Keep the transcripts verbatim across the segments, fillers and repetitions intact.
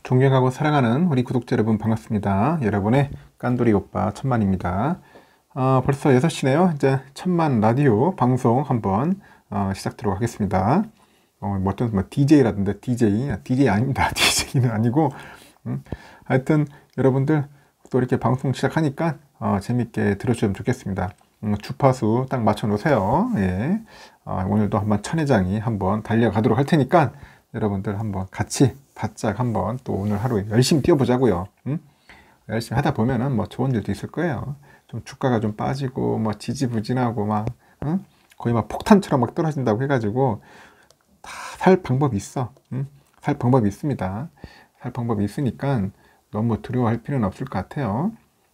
존경하고 사랑하는 우리 구독자 여러분 반갑습니다. 여러분의 깐돌이 오빠 천만입니다. 어, 벌써 여섯 시네요. 이제 천만 라디오 방송 한번 어, 시작하도록 하겠습니다. 어, 뭐 어떤 뭐 디제이라던데 디제이, 디제이 아닙니다. 디제이는 아니고 음, 하여튼 여러분들 또 이렇게 방송 시작하니까 어, 재밌게 들어주시면 좋겠습니다. 음, 주파수 딱 맞춰 놓으세요. 예. 어, 오늘도 한번 천회장이 한번 달려가도록 할 테니까 여러분들 한번 같이 바짝 한번 또 오늘 하루 열심히 뛰어보자고요. 응? 열심히 하다 보면은 뭐 좋은 일도 있을 거예요. 좀 주가가 좀 빠지고 뭐 지지부진하고 막 응? 거의 막 폭탄처럼 막 떨어진다고 해가지고 다 살 방법이 있어. 응? 살 방법이 있습니다. 살 방법이 있으니까 너무 두려워할 필요는 없을 것 같아요.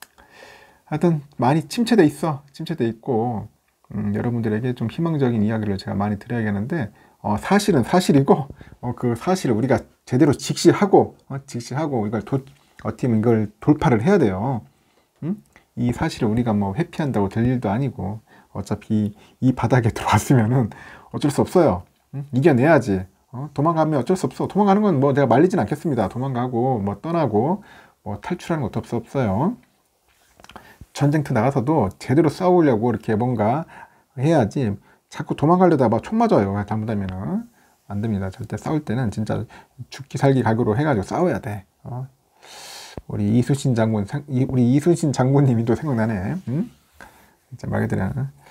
하여튼 많이 침체돼 있어. 침체돼 있고 음, 여러분들에게 좀 희망적인 이야기를 제가 많이 드려야겠는데 어, 사실은 사실이고 어, 그 사실을 우리가 제대로 직시하고 어, 직시하고 이걸 도, 어떻게 보면 이걸 돌파를 해야 돼요. 응? 이 사실을 우리가 뭐 회피한다고 될 일도 아니고 어차피 이 바닥에 들어왔으면은 어쩔 수 없어요. 응? 이겨내야지. 어? 도망가면 어쩔 수 없어. 도망가는 건 뭐 내가 말리진 않겠습니다. 도망가고 뭐 떠나고 뭐 탈출하는 것도 없어 없어요. 전쟁터 나가서도 제대로 싸우려고 이렇게 뭔가 해야지. 자꾸 도망가려다 막 총 맞아요. 잘못하면은 안 됩니다. 절대 싸울 때는 진짜 죽기 살기 각오로 해가지고 싸워야 돼. 어? 우리 이순신 장군, 우리 이순신 장군님이 또 생각나네. 응? 진짜 말 그대로.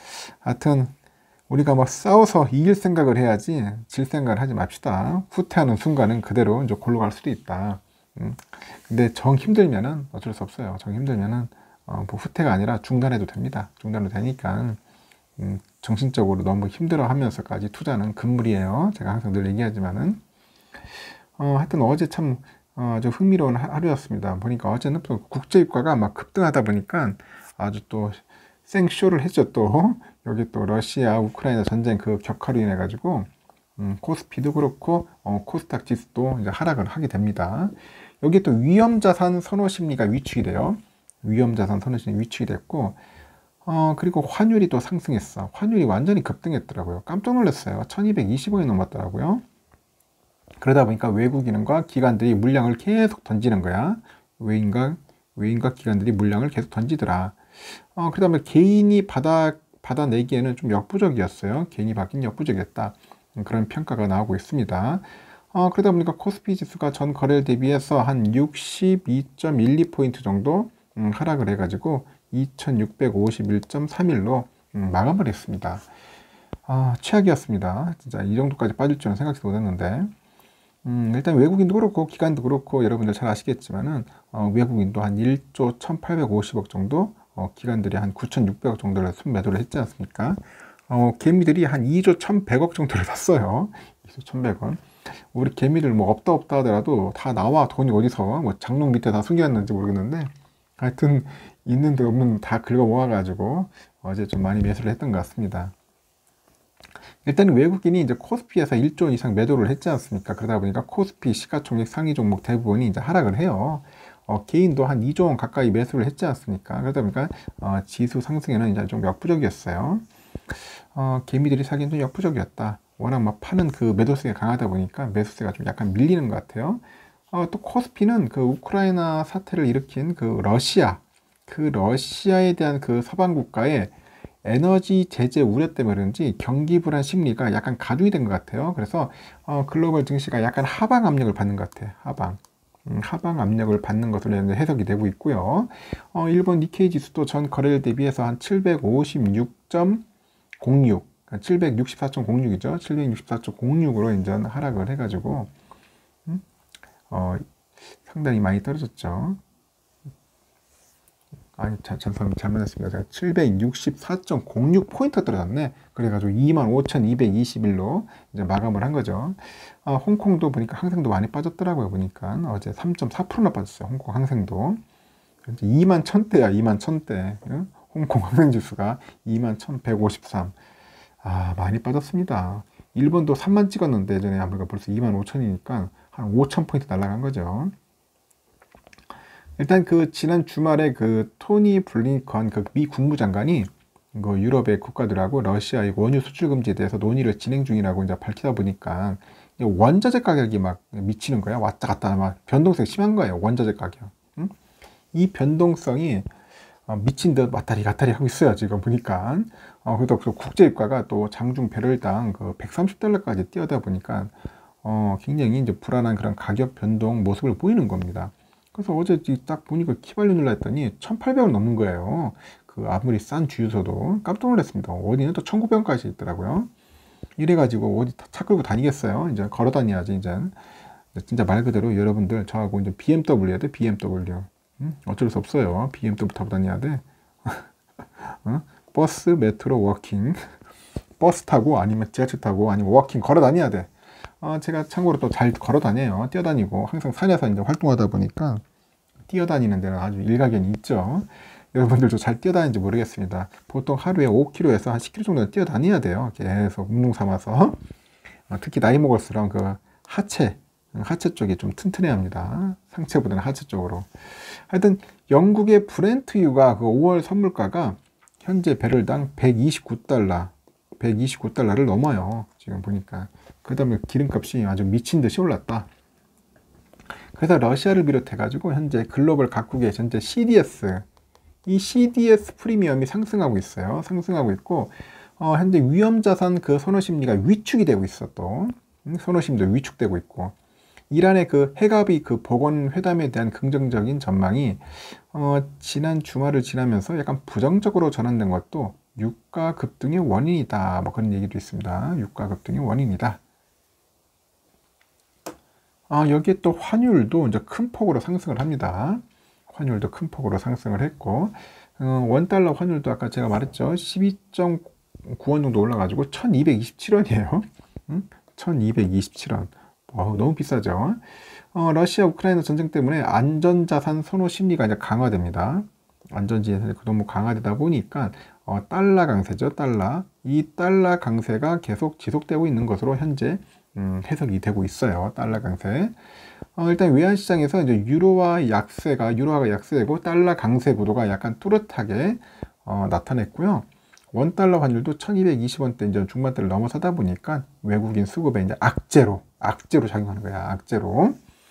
하여튼 우리가 막 싸워서 이길 생각을 해야지 질 생각을 하지 맙시다. 후퇴하는 순간은 그대로 이제 골로 갈 수도 있다. 응? 근데 정 힘들면은 어쩔 수 없어요. 정 힘들면은 어, 뭐 후퇴가 아니라 중단해도 됩니다. 중단도 되니까. 음, 정신적으로 너무 힘들어 하면서까지 투자는 금물이에요. 제가 항상 늘 얘기하지만은. 어, 하여튼 어제 참, 어, 아주 흥미로운 하루였습니다. 보니까 어제는 또 국제유가가 막 급등하다 보니까 아주 또 생쇼를 했죠. 또, 여기 또 러시아, 우크라이나 전쟁 그 격화로 인해가지고, 음, 코스피도 그렇고, 어, 코스닥 지수도 이제 하락을 하게 됩니다. 여기 또 위험자산 선호 심리가 위축이 돼요. 위험자산 선호 심리 위축이 됐고, 어, 그리고 환율이 또 상승했어. 환율이 완전히 급등했더라고요. 깜짝 놀랐어요. 천이백이십 원이 넘었더라고요. 그러다 보니까 외국인과 기관들이 물량을 계속 던지는 거야. 외인과, 외인과 기관들이 물량을 계속 던지더라. 어, 그러다 보니 개인이 받아, 받아내기에는 좀 역부족이었어요. 개인이 받기는 역부족이었다. 그런 평가가 나오고 있습니다. 어, 그러다 보니까 코스피 지수가 전 거래일 대비해서 한 육십이 점 일이 포인트 정도 음, 하락을 해가지고 이천육백오십일 점 삼일로 음, 마감을 했습니다. 아, 최악이었습니다. 진짜 이 정도까지 빠질 줄은 생각지도 못했는데 음, 일단 외국인도 그렇고 기관도 그렇고 여러분들 잘 아시겠지만은 어, 외국인도 한 일조 천팔백오십억 정도 어, 기관들이 한 구천육백억 정도를 순매도를 했지 않습니까? 어, 개미들이 한 이조 천백억 정도를 샀어요. 이조 천백억. 우리 개미들 뭐 없다 없다 하더라도 다 나와. 돈이 어디서 뭐 장롱 밑에 다 숨겨놨는지 모르겠는데 하여튼 있는 데 없는 다 긁어 모아가지고 어제 좀 많이 매수를 했던 것 같습니다. 일단 외국인이 이제 코스피에서 일조 원 이상 매도를 했지 않습니까? 그러다 보니까 코스피 시가총액 상위 종목 대부분이 이제 하락을 해요. 어, 개인도 한 이조 원 가까이 매수를 했지 않습니까? 그러다 보니까 어, 지수 상승에는 이제 좀 역부족이었어요. 어, 개미들이 사기엔 좀 역부족이었다. 워낙 막 파는 그 매도세가 강하다 보니까 매수세가 좀 약간 밀리는 것 같아요. 어, 또 코스피는 그 우크라이나 사태를 일으킨 그 러시아, 그 러시아에 대한 그 서방 국가의 에너지 제재 우려 때문에 그런지 경기 불안 심리가 약간 가중이 된 것 같아요. 그래서 어, 글로벌 증시가 약간 하방 압력을 받는 것 같아요. 하방. 음, 하방 압력을 받는 것으로 해석이 되고 있고요. 어, 일본 니케이 지수도 전 거래일 대비해서 한 칠백오십육 점 공육, 칠백육십사 점 공육이죠. 칠백육십사 점 공육으로 이제 하락을 해가지고 음? 어, 상당히 많이 떨어졌죠. 아니, 자, 잠깐 잘못했습니다. 제가 칠백육십사 점 공육 포인트 떨어졌네. 그래가지고 이만 오천이백이십일로 이제 마감을 한 거죠. 아, 홍콩도 보니까 항생도 많이 빠졌더라고요. 보니까 어제 삼 점 사 퍼센트나 빠졌어요. 홍콩 항생도. 이만 천대야, 이만 천대. 응? 홍콩 항생 지수가 이만 천백오십삼. 아, 많이 빠졌습니다. 일본도 삼만 찍었는데 예전에 아무래도 벌써 이만 오천이니까 한 오천 포인트 날아간 거죠. 일단 그 지난 주말에 그 토니 블링컨 그 미 국무장관이 그 유럽의 국가들하고 러시아의 원유 수출 금지에 대해서 논의를 진행 중이라고 이제 밝히다 보니까 원자재 가격이 막 미치는 거야. 왔다 갔다 막 변동성이 심한 거예요. 원자재 가격. 응? 이 변동성이 어, 미친 듯 왔다리 갔다리 하고 있어요. 지금 보니까. 어, 그래도 그 국제유가가 또 장중 배럴당 그 백삼십 달러까지 뛰어다 보니까 어, 굉장히 이제 불안한 그런 가격 변동 모습을 보이는 겁니다. 그래서 어제 딱 보니까 키발리 눌러 했더니 천팔백 원 넘는 거예요. 그 아무리 싼 주유소도 깜짝 놀랐습니다. 어디는 또 천구백 원까지 있더라고요. 이래가지고 어디 차 끌고 다니겠어요? 이제 걸어 다녀야지, 이제. 진짜 말 그대로 여러분들, 저하고 이제 비엠더블유 해야 돼, 비엠더블유. 응? 어쩔 수 없어요. 비엠더블유 타고 다녀야 돼. 어? 버스, 메트로, 워킹. 버스 타고, 아니면 지하철 타고, 아니면 워킹 걸어 다녀야 돼. 어, 제가 참고로 또 잘 걸어 다녀요. 뛰어다니고, 항상 산에서 이제 활동하다 보니까, 뛰어다니는 데는 아주 일가견이 있죠. 여러분들도 잘 뛰어다니는지 모르겠습니다. 보통 하루에 오 킬로미터에서 한 십 킬로미터 정도는 뛰어다녀야 돼요. 계속 운동 삼아서. 어, 특히 나이 먹을수록 그 하체, 하체 쪽이 좀 튼튼해야 합니다. 상체보다는 하체 쪽으로. 하여튼 영국의 브렌트유가 그 오월 선물가가 현재 배럴당 백이십구 달러, 백이십구 달러를 넘어요. 지금 보니까. 그 다음에 기름값이 아주 미친 듯이 올랐다. 그래서 러시아를 비롯해 가지고 현재 글로벌 각국의 현재 씨디에스, 이 씨디에스 프리미엄이 상승하고 있어요. 상승하고 있고, 어, 현재 위험자산 그 선호 심리가 위축이 되고 있어. 또 음, 선호 심리도 위축되고 있고, 이란의 그 핵합의 그 복원 회담에 대한 긍정적인 전망이 어, 지난 주말을 지나면서 약간 부정적으로 전환된 것도 유가 급등의 원인이다. 뭐 그런 얘기도 있습니다. 유가 급등의 원인이다. 아, 여기에 또 환율도 이제 큰 폭으로 상승을 합니다. 환율도 큰 폭으로 상승을 했고, 어, 원달러 환율도 아까 제가 말했죠. 십이 점 구 원 정도 올라가지고 천이백이십칠 원이에요. 음? 천이백이십칠 원. 어, 너무 비싸죠. 어, 러시아 우크라이나 전쟁 때문에 안전자산 선호 심리가 이제 강화됩니다. 안전지에서 너무 강화되다 보니까 어, 달러 강세죠. 달러. 이 달러 강세가 계속 지속되고 있는 것으로 현재 음, 해석이 되고 있어요. 달러 강세. 어, 일단 외환시장에서 이제 유로와 약세가, 유로화가 약세되고 달러 강세 구도가 약간 뚜렷하게 어, 나타냈고요. 원달러 환율도 천이백이십 원대 이제 중반대를 넘어서다 보니까 외국인 수급에 이제 악재로, 악재로 작용하는 거야. 악재로.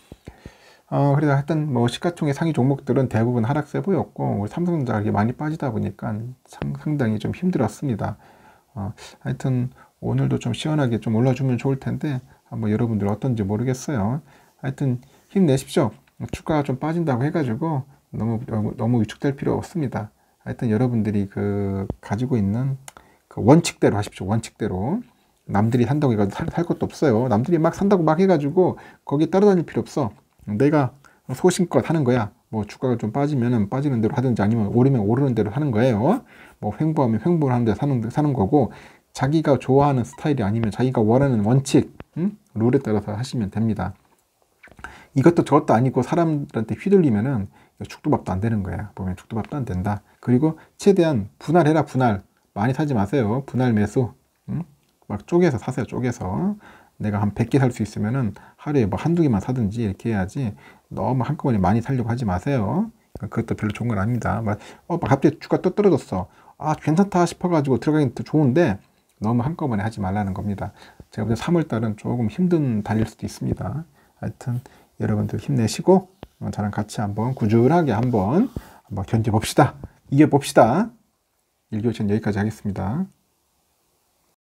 어, 그래서 하여튼 뭐 시가총액 상위 종목들은 대부분 하락세 보였고, 삼성전자가 이렇게 많이 빠지다 보니까 상, 상당히 좀 힘들었습니다. 어, 하여튼 오늘도 좀 시원하게 좀 올라주면 좋을 텐데, 한번 여러분들 어떤지 모르겠어요. 하여튼 힘내십시오. 주가가 좀 빠진다고 해가지고 너무 너무 위축될 필요 없습니다. 하여튼 여러분들이 그 가지고 있는 그 원칙대로 하십시오. 원칙대로. 남들이 산다고 해가지고 살, 살 것도 없어요. 남들이 막 산다고 막 해가지고 거기 따라다닐 필요 없어. 내가 소신껏 하는 거야. 뭐 주가가 좀 빠지면은 빠지는 대로 하든지, 아니면 오르면 오르는 대로 하는 거예요. 뭐 횡보하면 횡보하는 대로 사는 사는 거고, 자기가 좋아하는 스타일이 아니면 자기가 원하는 원칙, 응? 룰에 따라서 하시면 됩니다. 이것도 저것도 아니고 사람들한테 휘둘리면은 죽도밥도 안 되는 거야. 보면 죽도밥도 안 된다. 그리고 최대한 분할해라. 분할. 많이 사지 마세요. 분할 매수. 응? 막 쪼개서 사세요. 쪼개서. 내가 한 백 개 살 수 있으면은 하루에 뭐 한두 개만 사든지 이렇게 해야지, 너무 한꺼번에 많이 살려고 하지 마세요. 그것도 별로 좋은 건 아닙니다. 막, 어, 막 갑자기 주가 또 떨어졌어. 아, 괜찮다 싶어가지고 들어가긴 좋은데 너무 한꺼번에 하지 말라는 겁니다. 제가 볼 때 삼월 달은 조금 힘든 달일 수도 있습니다. 하여튼 여러분들 힘내시고 저랑 같이 한번 꾸준하게 한번 한번 견뎌봅시다. 이겨봅시다. 일교시는 여기까지 하겠습니다.